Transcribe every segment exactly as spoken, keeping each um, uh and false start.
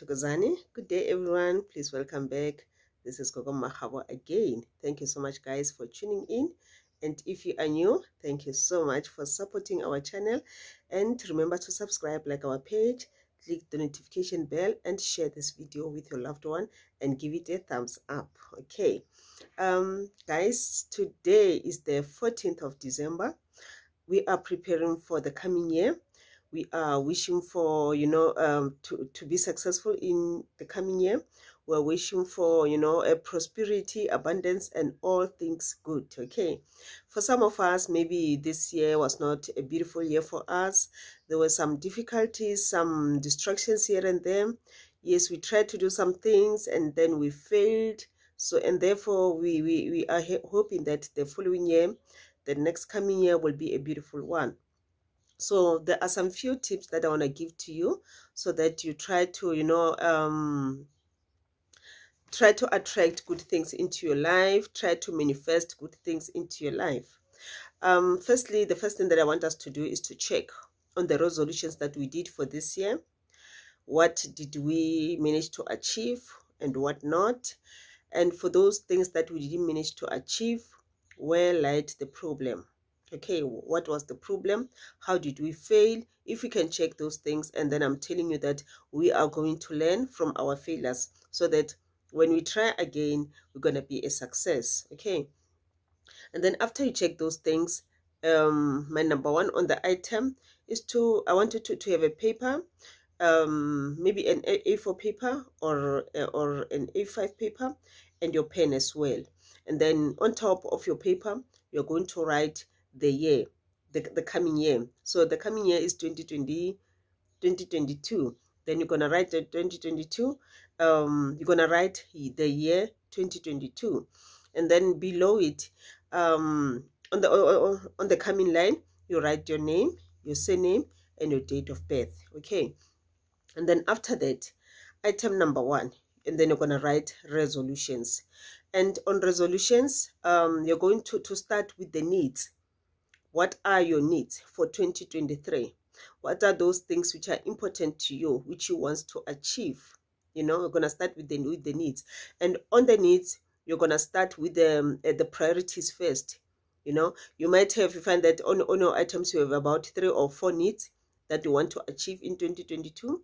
Tukozani. Good day, everyone. Please welcome back. This is Gogo Mahabo again. Thank you so much, guys, for tuning in. And if you are new, thank you so much for supporting our channel. And remember to subscribe, like our page, click the notification bell, and share this video with your loved one and give it a thumbs up. Okay, um, guys, today is the fourteenth of December. We are preparing for the coming year. We are wishing for, you know, um, to, to be successful in the coming year. We're wishing for, you know, a prosperity, abundance, and all things good, okay? For some of us, maybe this year was not a beautiful year for us. There were some difficulties, some distractions here and there. Yes, we tried to do some things and then we failed. So, and therefore, we, we, we are hoping that the following year, the next coming year will be a beautiful one. So there are some few tips that I want to give to you so that you try to, you know, um, try to attract good things into your life, try to manifest good things into your life. Um, firstly, the first thing that I want us to do is to check on the resolutions that we did for this year. What did we manage to achieve and what not? And for those things that we didn't manage to achieve, where lied the problem? Okay, what was the problem? How did we fail? If we can check those things, and then I'm telling you that we are going to learn from our failures so that when we try again, we're going to be a success. Okay, and then after you check those things, um, my number one on the item is to, I want you to, to have a paper, um, maybe an A four paper or, or an A five paper, and your pen as well. And then on top of your paper, you're going to write the year, the, the coming year. So the coming year is twenty twenty, twenty twenty-two. Then you're going to write the twenty twenty-two. Um, you're going to write the year twenty twenty-two. And then below it, um, on the, on the coming line, you write your name, your surname, and your date of birth. Okay. And then after that, item number one, and then you're going to write resolutions. And on resolutions, um, you're going to, to start with the needs. What are your needs for twenty twenty-three? What are those things which are important to you, which you want to achieve? You know, we're going to start with the, with the needs. And on the needs, you're going to start with the, um, uh, the priorities first. You know, you might have, you find that on, on your items, you have about three or four needs that you want to achieve in twenty twenty-two.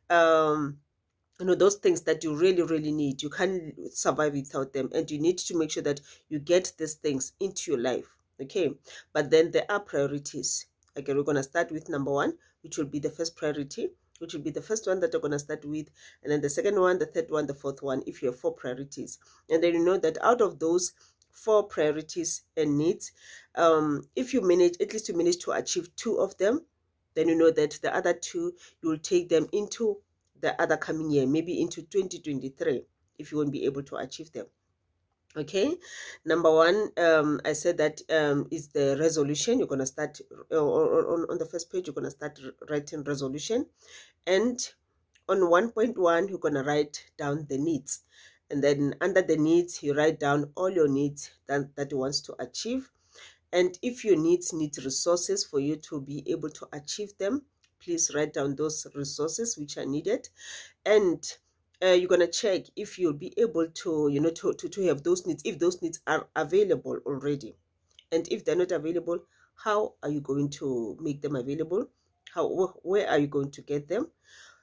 Um, you know, those things that you really, really need. You can't survive without them. And you need to make sure that you get these things into your life. Okay, but then there are priorities. Okay, we're going to start with number one, which will be the first priority, which will be the first one that you're going to start with, and then the second one, the third one, the fourth one, if you have four priorities. And then you know that out of those four priorities and needs, um, if you manage, at least you manage to achieve two of them, then you know that the other two, you will take them into the other coming year, maybe into twenty twenty-three, if you won't be able to achieve them. Okay, number one, um, I said that um, is the resolution. You're going to start uh, on, on the first page, you're going to start writing resolution. And on one point one, you're going to write down the needs. And then under the needs, you write down all your needs that, that you want to achieve. And if your needs need resources for you to be able to achieve them, please write down those resources which are needed. And Uh, you're going to check if you'll be able to, you know, to, to, to have those needs, if those needs are available already. And if they're not available, how are you going to make them available? How, wh where are you going to get them?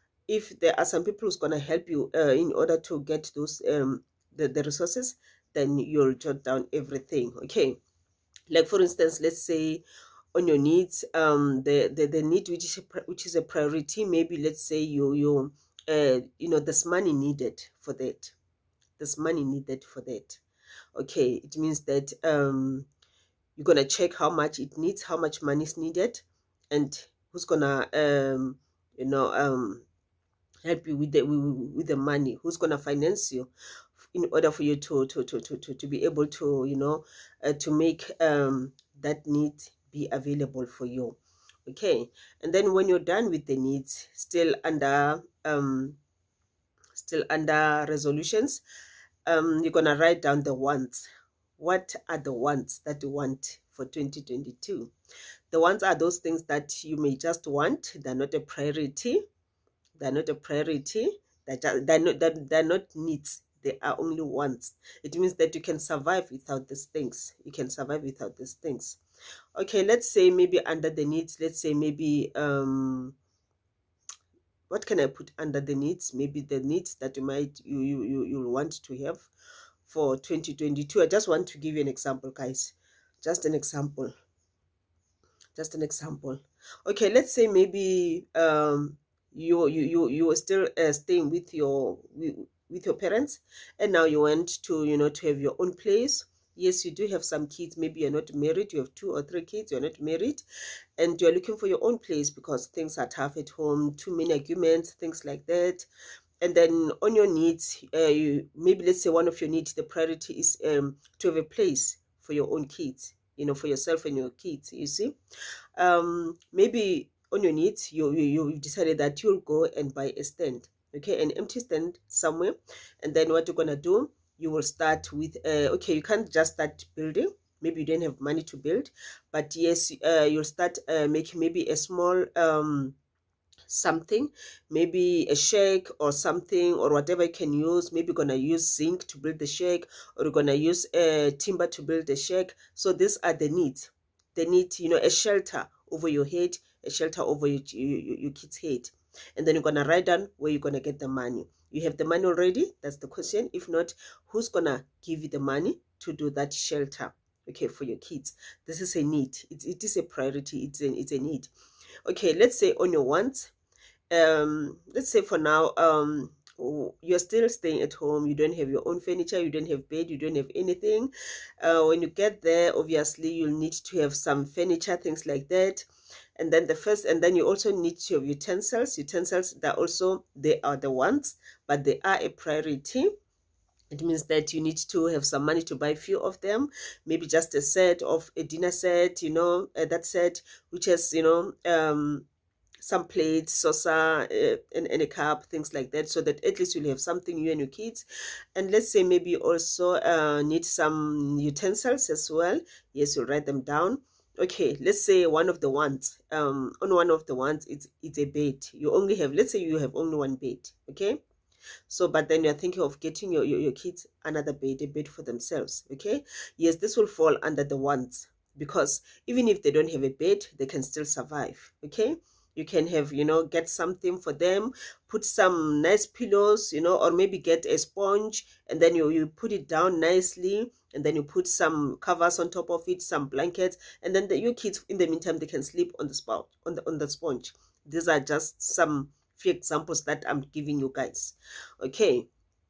If there are some people who's going to help you uh, in order to get those, um, the, the resources, then you'll jot down everything, okay? Like, for instance, let's say on your needs, um, the, the, the need which is, a, which is a priority, maybe let's say you, you, Uh, you know, there's money needed for that. There's money needed for that. Okay, it means that um, you're going to check how much it needs, how much money is needed, and who's going to, um, you know, um, help you with the, with, with the money, who's going to finance you in order for you to, to, to, to, to, to be able to, you know, uh, to make um, that need be available for you. Okay, and then when you're done with the needs, still under um still under resolutions, um you're gonna write down the wants. What are the wants that you want for twenty twenty-two? The wants are those things that you may just want. They're not a priority. They're not a priority. They're, just, they're, not, they're, they're not needs. They are only wants. It means that you can survive without these things. You can survive without these things. Okay, let's say maybe under the needs, let's say maybe, um, what can I put under the needs? Maybe the needs that you might, you, you, you, you'll want to have for twenty twenty-two. I just want to give you an example, guys. Just an example. Just an example. Okay, let's say maybe um you you you you are still uh, staying with your with your parents, and now you want to you know to have your own place. Yes, you do have some kids. Maybe you're not married. You have two or three kids. You're not married, and you're looking for your own place because things are tough at home. Too many arguments, things like that. And then on your needs, uh, you, maybe let's say one of your needs, the priority is um to have a place for your own kids. You know, for yourself and your kids. You see. Um, maybe on your needs, you, you, you've decided that you'll go and buy a stand, okay, an empty stand somewhere. And then what you're going to do, you will start with, uh, okay, you can't just start building. Maybe you don't have money to build. But yes, uh, you'll start uh, making maybe a small um, something, maybe a shack or something or whatever you can use. Maybe you're gonna use zinc to build the shack, or you're gonna use uh, timber to build the shack. So these are the needs. They need, you know, a shelter over your head, a shelter over your, your, your kid's head. And then you're gonna write down where you're gonna get the money. You have the money already? That's the question. If not, who's gonna give you the money to do that shelter, okay, for your kids? This is a need. It, it is a priority. It's a, it's a need. Okay, let's say on your wants, um let's say for now um you're still staying at home, you don't have your own furniture, you don't have bed, you don't have anything. Uh, when you get there, obviously you'll need to have some furniture, things like that. And then the first, and then you also need to have utensils. Utensils, that also, they are the ones, but they are a priority. It means that you need to have some money to buy a few of them, maybe just a set of a dinner set, you know, uh, that set, which has, you know, um, some plates, saucer, uh, and, and a cup, things like that, so that at least you'll have something, you and your kids. And let's say maybe you also uh, need some utensils as well. Yes, you'll write them down. Okay, let's say one of the ones, um, on one of the ones, it's, it's a bed. You only have, let's say you have only one bed, okay? So, but then you're thinking of getting your, your, your kids another bed, a bed for themselves, okay? Yes, this will fall under the wants, because even if they don't have a bed, they can still survive, okay? You can have, you know, get something for them, put some nice pillows, you know, or maybe get a sponge, and then you, you put it down nicely, and then you put some covers on top of it, some blankets, and then the, your kids, in the meantime, they can sleep on the spout, on the, on the sponge. These are just some few examples that I'm giving you guys, okay?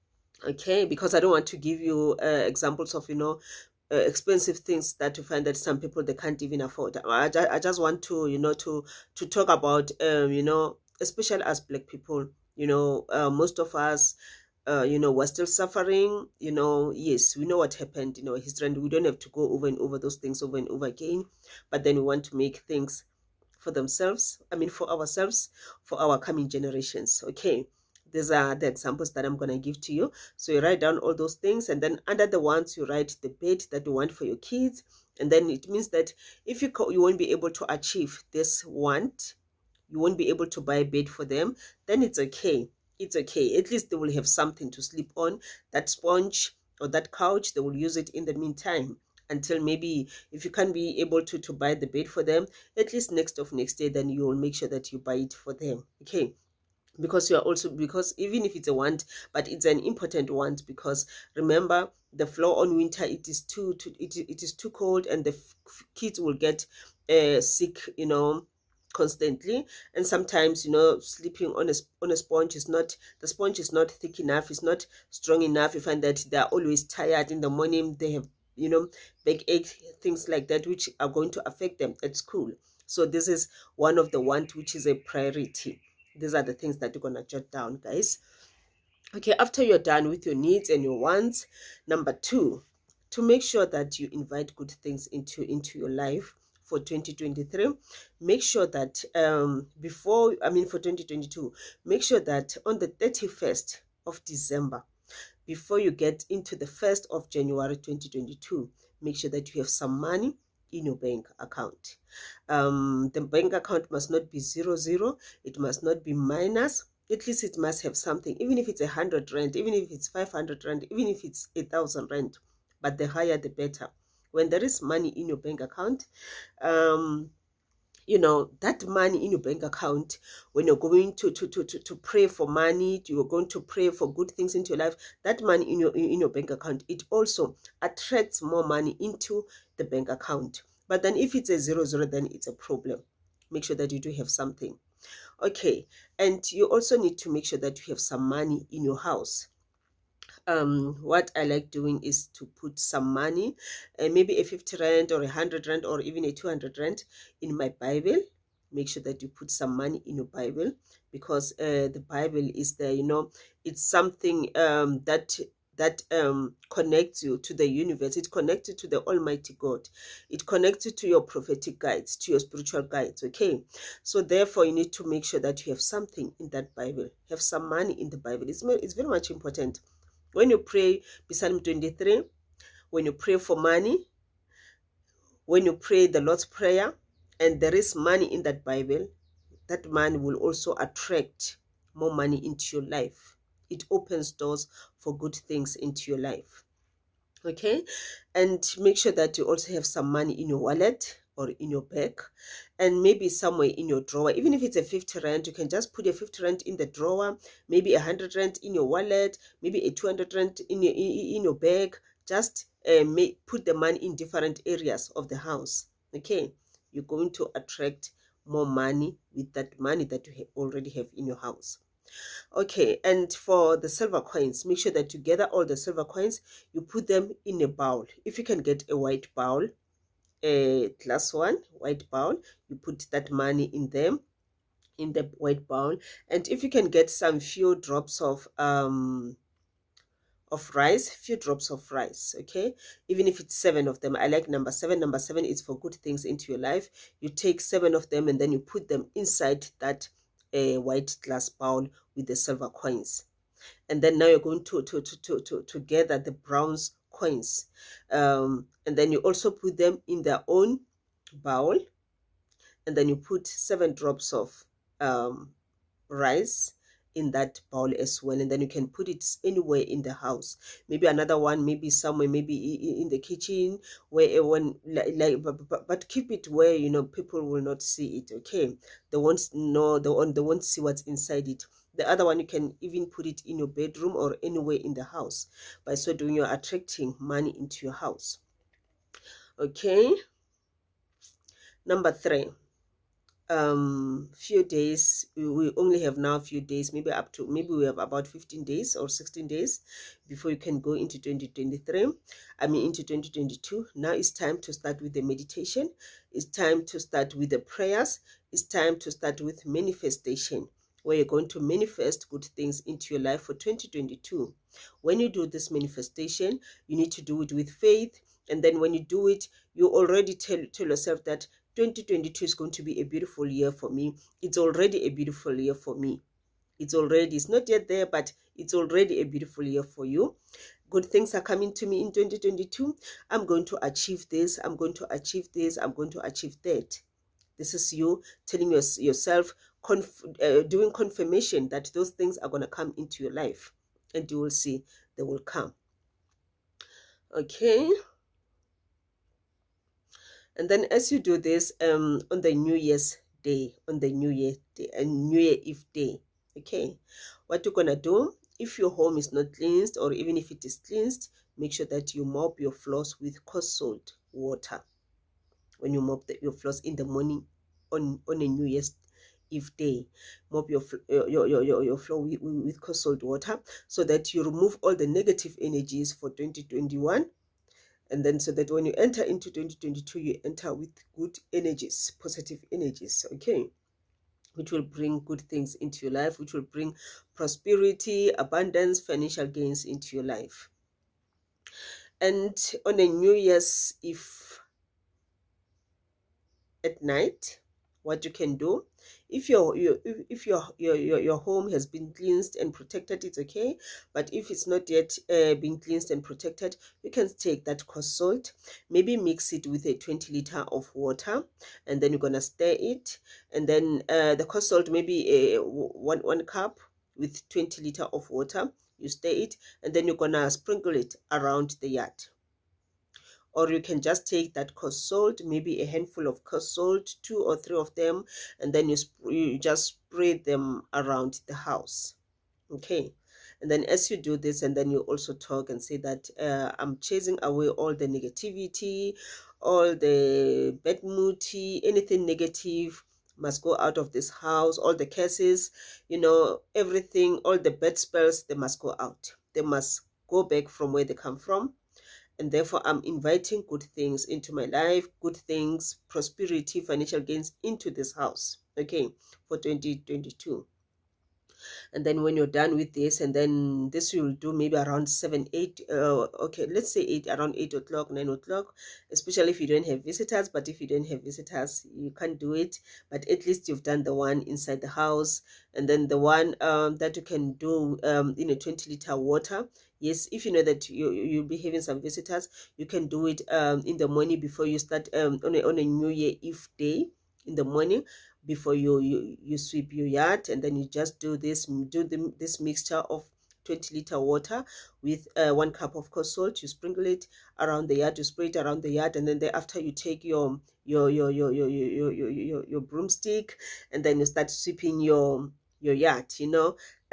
Okay, because I don't want to give you uh, examples of, you know, uh, expensive things that you find that some people, they can't even afford. I, I just want to, you know, to to talk about, um, you know, especially as Black people, you know, uh, most of us, uh, you know, we're still suffering, you know. Yes, we know what happened, you know, history, and we don't have to go over and over those things over and over again, but then we want to make things for themselves, I mean, for ourselves, for our coming generations, okay? These are the examples that I'm going to give to you. So you write down all those things, and then under the ones, you write the bed that you want for your kids. And then it means that if you, you won't be able to achieve this want, you won't be able to buy a bed for them, then it's okay. It's okay. At least they will have something to sleep on. That sponge or that couch, they will use it in the meantime, until maybe if you can't be able to, to buy the bed for them, at least next of next day, then you will make sure that you buy it for them, okay? Because you are also, because even if it's a want, but it's an important want, because remember, the floor on winter, it is too, too it, it is too cold, and the kids will get uh, sick, you know, constantly. And sometimes, you know, sleeping on a on a sponge is not, the sponge is not thick enough, it's not strong enough. You find that they're always tired in the morning, they have, you know, backache, things like that, which are going to affect them at school. So this is one of the want, which is a priority. These are the things that you're gonna jot down, guys. Okay, after you're done with your needs and your wants, number two, to make sure that you invite good things into into your life for twenty twenty-three, make sure that um before, I mean for twenty twenty-two, make sure that on the thirty-first of December, before you get into the first of January twenty twenty-two, make sure that you have some money in your bank account. Um, the bank account must not be zero zero. It must not be minus. at least it must have something, even if it's a hundred rand, even if it's five hundred rand, even if it's a thousand rand, but the higher the better. When there is money in your bank account, um you know, that money in your bank account, when you're going to to to to, to pray for money, you're going to pray for good things into your life, that money in your in your bank account, it also attracts more money into the bank account. But then if it's a zero zero, then it's a problem. Make sure that you do have something. Okay, and you also need to make sure that you have some money in your house. Um, what I like doing is to put some money, uh, maybe a fifty rand or a hundred rand or even a two hundred rand in my Bible. Make sure that you put some money in your Bible, because uh, the Bible is there, you know, it's something um, that that um, connects you to the universe. It connects you to the Almighty God. It connects you to your prophetic guides, to your spiritual guides, okay? So therefore, you need to make sure that you have something in that Bible. Have some money in the Bible. It's, it's very much important. When you pray Psalm twenty-three, when you pray for money, when you pray the Lord's Prayer, and there is money in that Bible, that money will also attract more money into your life. It opens doors for good things into your life. Okay, and make sure that you also have some money in your wallet or in your bag, and maybe somewhere in your drawer. Even if it's a fifty rand, you can just put a fifty rand in the drawer, maybe a hundred rand in your wallet, maybe a two hundred rand in your in, in your bag. Just uh, make, put the money in different areas of the house. Okay, you're going to attract more money with that money that you ha already have in your house. Okay, and for the silver coins, make sure that you gather all the silver coins, you put them in a bowl. If you can get a white bowl, a glass one, white bowl, you put that money in them, in the white bowl. And if you can get some few drops of um of rice, few drops of rice, okay, even if it's seven of them. I like number seven. Number seven is for good things into your life. You take seven of them and then you put them inside that a white glass bowl with the silver coins. And then now you're going to to to to to, to gather the bronze coins, um and then you also put them in their own bowl, and then you put seven drops of um rice in that bowl as well. And then you can put it anywhere in the house, maybe another one, maybe somewhere, maybe in the kitchen, where one like, like but, but, but keep it where, you know, people will not see it. Okay, they won't know, they won't, they won't see what's inside it. The other one, you can even put it in your bedroom or anywhere in the house. By so doing, you're attracting money into your house. Okay, number three, um few days, we only have now a few days, maybe up to maybe we have about fifteen days or sixteen days before you can go into twenty twenty-three, I mean into twenty twenty-two. Now it's time to start with the meditation. It's time to start with the prayers. It's time to start with manifestation, where you're going to manifest good things into your life for twenty twenty-two. When you do this manifestation, you need to do it with faith. And then when you do it, you already tell, tell yourself that twenty twenty-two is going to be a beautiful year for me. It's already a beautiful year for me. It's already, it's not yet there, but it's already a beautiful year for you. Good things are coming to me in twenty twenty-two. I'm going to achieve this. I'm going to achieve this. I'm going to achieve that. This is you telling your, yourself, conf, uh, doing confirmation that those things are going to come into your life. And you will see they will come. Okay. And then as you do this, um, on the New Year's Day, on the New Year Day, and New Year Eve Day, okay, what you're gonna do, if your home is not cleansed, or even if it is cleansed, make sure that you mop your floors with coarse salt water. When you mop the, your floors in the morning on on a New Year's Eve day, mop your your your your, your floor with, with coarse salt water, so that you remove all the negative energies for twenty twenty-one. And then so that when you enter into twenty twenty-two, you enter with good energies, positive energies, okay, which will bring good things into your life, which will bring prosperity, abundance, financial gains into your life. And on a New Year's Eve at night, what you can do, if your your if your your your, your home has been cleansed and protected, it's okay. But if it's not yet uh, been cleansed and protected, you can take that coarse salt, maybe mix it with a twenty liter of water, and then you're gonna stir it. And then uh, the coarse salt, maybe a one one cup, with twenty liter of water. You stir it, and then you're gonna sprinkle it around the yard. Or you can just take that coarse salt, maybe a handful of coarse salt, two or three of them, and then you, you just spray them around the house. Okay, and then as you do this, and then you also talk and say that uh, I'm chasing away all the negativity, all the bad moody, anything negative must go out of this house, all the curses, you know, everything, all the bad spells, they must go out. They must go back from where they come from. And therefore, I'm inviting good things into my life, good things, prosperity, financial gains into this house, okay, for twenty twenty-two. And then when you're done with this, and then this you'll do maybe around seven, eight, uh, okay, let's say eight, around eight o'clock, nine o'clock, especially if you don't have visitors. But if you don't have visitors, you can't do it. But at least you've done the one inside the house, and then the one um, that you can do um, in a twenty liter water. Yes, if you know that you, you'll be having some visitors, you can do it um, in the morning before you start um, on, a, on a New Year Eve day, in the morning, before you, you you sweep your yard. And then you just do this do the, this mixture of twenty liter water with uh, one cup of coarse salt. You sprinkle it around the yard, you spray it around the yard, and then thereafter you take your your your your your your your, your, your broomstick, and then you start sweeping your your yard, you know.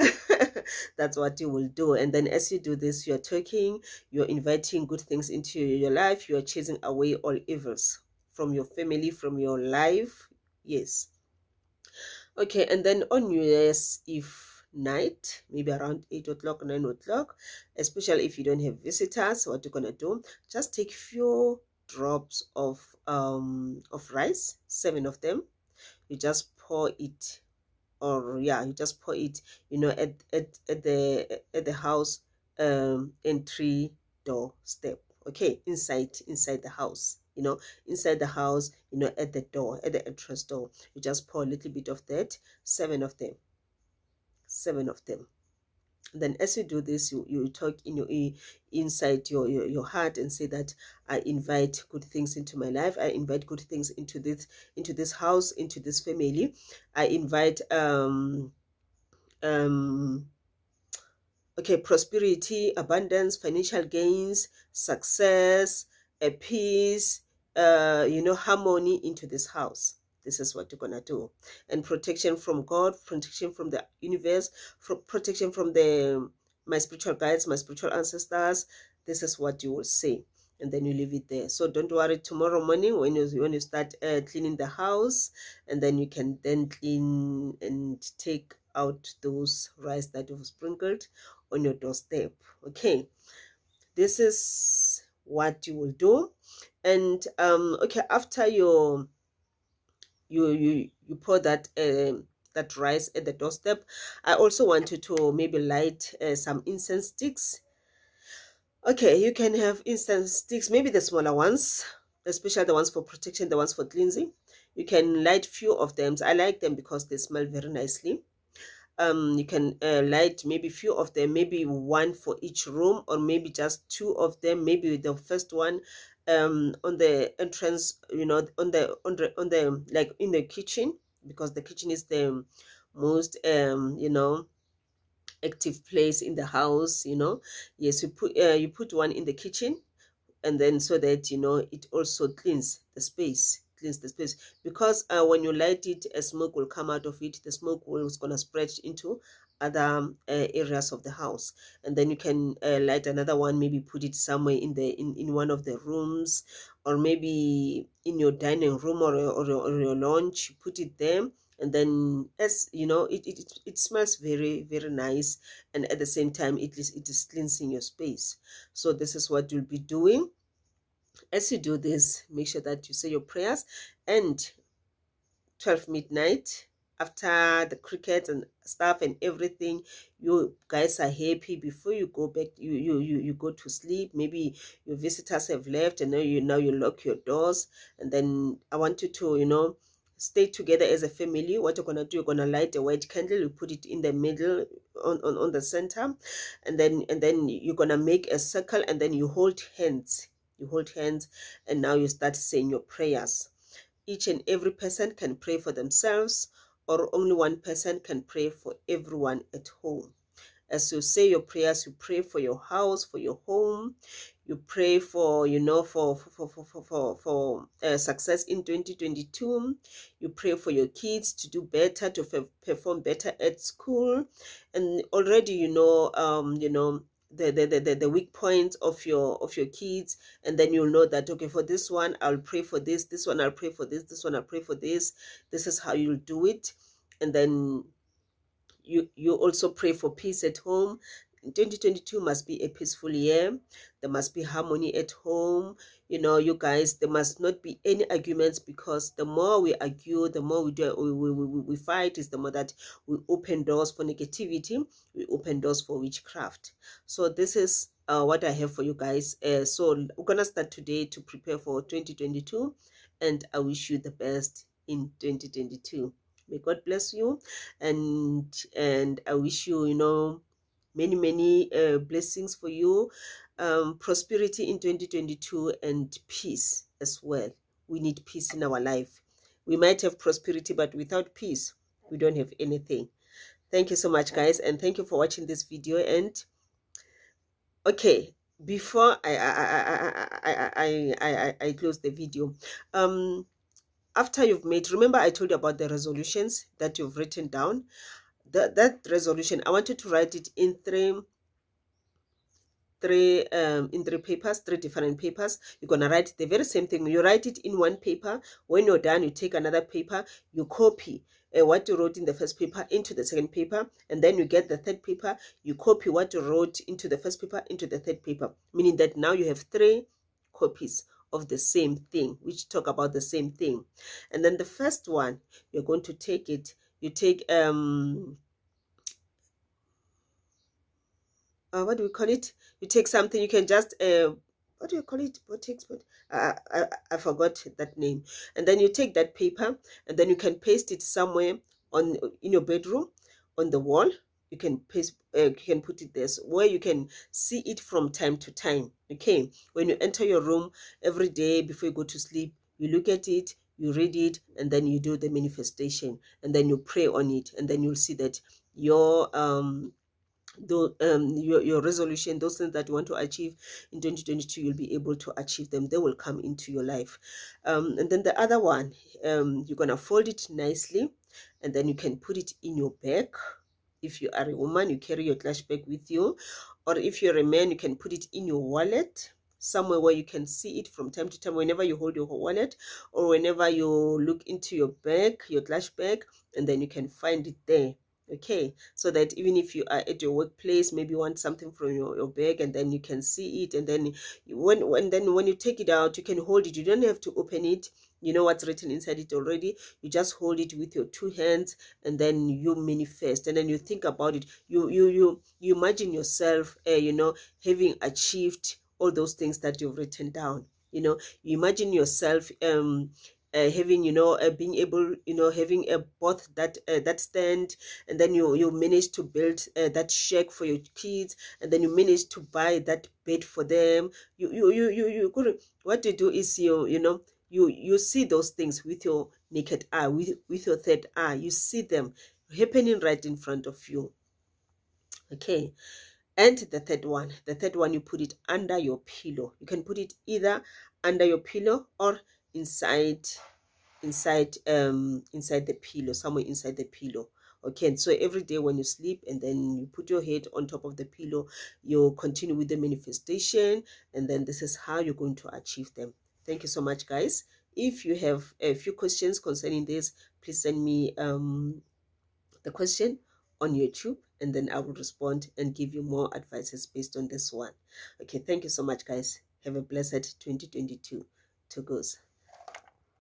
That's what you will do. And then as you do this, you're talking, you're inviting good things into your life, you're chasing away all evils from your family, from your life. Yes. Okay, and then on New Year's Eve night, maybe around eight o'clock, nine o'clock, especially if you don't have visitors, what you're gonna do, just take few drops of um of rice, seven of them. You just pour it, or yeah, you just pour it, you know, at at, at the at the house um entry door step. Okay, inside inside the house, you know, inside the house, you know, at the door, at the entrance door. You just pour a little bit of that, seven of them, seven of them. And then as you do this, you, you talk in your inside your, your your heart and say that I invite good things into my life. I invite good things into this into this house, into this family. I invite um um okay, prosperity, abundance, financial gains, success, a peace, uh, you know, harmony into this house. This is what you're gonna do. And protection from God, protection from the universe, for protection from the my spiritual guides, my spiritual ancestors. This is what you will say. And then you leave it there. So don't worry, tomorrow morning when you when you start uh, cleaning the house, and then you can then clean and take out those rice that you've sprinkled on your doorstep. Okay, this is what you will do. And um okay, after your you you you pour that um that rice at the doorstep, I also want you to maybe light uh, some incense sticks. Okay, you can have incense sticks, maybe the smaller ones, especially the ones for protection, the ones for cleansing. You can light few of them. I like them because they smell very nicely. Um, you can uh, light maybe few of them, maybe one for each room, or maybe just two of them. Maybe the first one um on the entrance, you know, on the on the on the like in the kitchen, because the kitchen is the most um you know active place in the house, you know. Yes, you put uh, you put one in the kitchen, and then so that, you know, it also cleans the space cleans the space because uh, when you light it, a smoke will come out of it. The smoke will is gonna spread into other um, uh, areas of the house. And then you can uh, light another one, maybe put it somewhere in the in, in one of the rooms, or maybe in your dining room, or, or, or your lounge. Put it there, and then, as you know, it, it it smells very very nice, and at the same time it is it is cleansing your space. So this is what you'll be doing. As you do this, make sure that you say your prayers, and twelve midnight, after the cricket and stuff and everything, you guys are happy. Before you go back, you you you, you go to sleep. Maybe your visitors have left, and now you now you lock your doors. And then I want you to, you know, stay together as a family. What you're gonna do, you're gonna light a white candle, you put it in the middle, on, on, on the center, and then and then you're gonna make a circle, and then you hold hands. You hold hands, and now you start saying your prayers. Each and every person can pray for themselves, or only one person can pray for everyone at home. As you say your prayers, you pray for your house, for your home. You pray for, you know, for for for for for, for uh, success in twenty twenty-two. You pray for your kids to do better, to perform better at school, and already you know, um, you know. The, the, the, the weak points of your of your kids, and then you'll know that, okay, for this one I'll pray for this, this one I'll pray for this, this one I'll pray for this. This is how you'll do it. And then you you also pray for peace at home. twenty twenty-two must be a peaceful year. There must be harmony at home. You know, you guys, there must not be any arguments, because the more we argue, the more we do we, we, we, we fight, is the more that we open doors for negativity, we open doors for witchcraft. So this is uh, what I have for you guys. Uh, so we're gonna start today to prepare for twenty twenty-two, and I wish you the best in twenty twenty-two. May God bless you, and and I wish you, you know, many many uh, blessings for you, um, prosperity in twenty twenty-two, and peace as well. We need peace in our life. We might have prosperity, but without peace, we don't have anything. Thank you so much, guys, and thank you for watching this video. And okay, before I I I I I I, I, I close the video, um. after you've made, remember I told you about the resolutions that you've written down. That, that resolution, I want you to write it in three, three, um, in three papers, three different papers. You're going to write the very same thing. You write it in one paper. When you're done, you take another paper, you copy uh, what you wrote in the first paper into the second paper, and then you get the third paper, you copy what you wrote into the first paper into the third paper, meaning that now you have three copies of the same thing, which talk about the same thing. And then the first one, you're going to take it, you take, um, uh, what do we call it? You take something, you can just, uh, what do you call it? What takes, what? Uh, I, I forgot that name. And then you take that paper, and then you can paste it somewhere on in your bedroom, on the wall. You can paste, uh, you can put it there, so where you can see it from time to time. Okay, when you enter your room every day before you go to sleep, you look at it, you read it, and then you do the manifestation, and then you pray on it, and then you'll see that your um the um your, your resolution, those things that you want to achieve in twenty twenty-two, you'll be able to achieve them. They will come into your life. Um and then the other one, um you're gonna fold it nicely, and then you can put it in your bag. If you are a woman, you carry your clutch bag with you, or if you're a man, you can put it in your wallet, somewhere where you can see it from time to time, whenever you hold your wallet, or whenever you look into your bag, your clutch bag, and then you can find it there. Okay, so that even if you are at your workplace, maybe you want something from your, your bag, and then you can see it, and then you, when, when then when you take it out, you can hold it. You don't have to open it. You know what's written inside it already. You just hold it with your two hands, and then you manifest, and then you think about it. You you you you imagine yourself, uh, you know, having achieved all those things that you've written down. You know, you imagine yourself um Uh, having, you know, uh, being able, you know, having a both that uh, that stand, and then you you manage to build uh, that shack for your kids, and then you manage to buy that bed for them. You you you you you could, what you do is you you know you you see those things with your naked eye, with with your third eye. You see them happening right in front of you. Okay. And the third one, the third one, you put it under your pillow. You can put it either under your pillow or inside inside um inside the pillow, somewhere inside the pillow. Okay, and so every day when you sleep, and then you put your head on top of the pillow, you continue with the manifestation, and then this is how you're going to achieve them. Thank you so much, guys. If you have a few questions concerning this, please send me um the question on YouTube, and then I will respond and give you more advices based on this one. Okay, thank you so much, guys. Have a blessed twenty twenty-two. To goes.